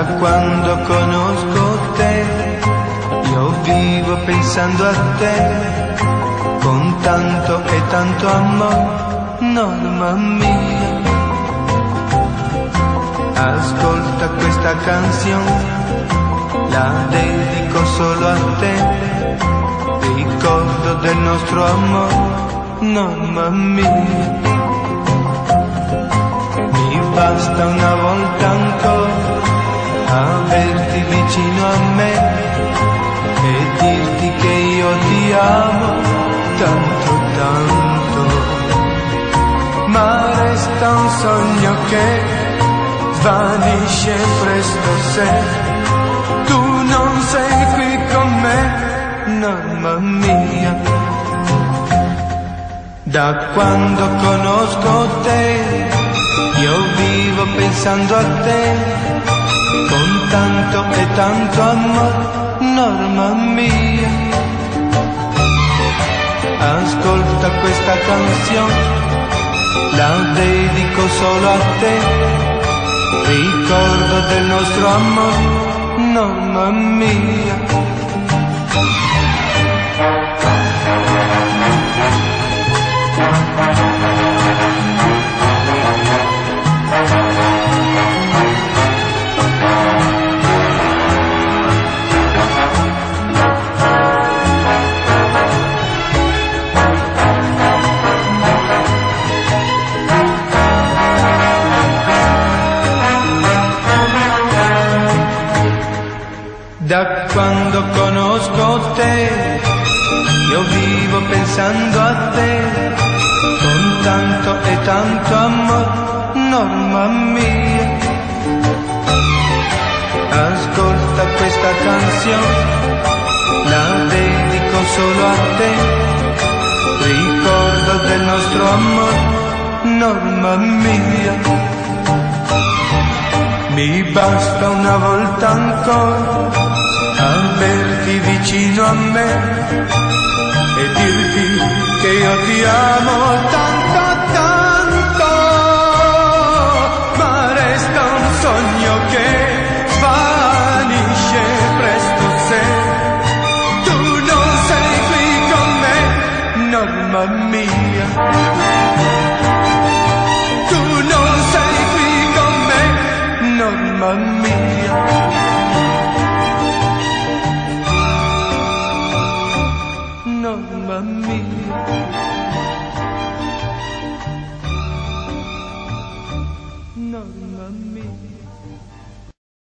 Da quando conosco te, io vivo pensando a te, con tanto e tanto amore, norma mia. Ascolta questa canzone, la dedico solo a te, ricordo del nostro amore, norma mia. Mi basta una volta ancora averti vicino a me e dirti che io ti amo tanto tanto, ma resta un sogno che svanisce presto se tu non sei qui con me, mamma mia. Da quando conosco te, io vivo pensando a te, con tanto e tanto amore, norma mia. Ascolta questa canzone, la dedico solo a te, ricordo del nostro amore, norma mia. Da quando conosco te, io vivo pensando a te, con tanto e tanto amore, norma mia. Ascolta questa canzone, la dedico solo a te, ricordo del nostro amore, norma mia. Mi basta una volta ancora averti vicino a me e dirti che io ti amo tanto tanto, ma resta un sogno che svanisce presto se tu non sei qui con me, norma mia. Tu non sei qui con me, norma mia. Norma mia. Norma mia.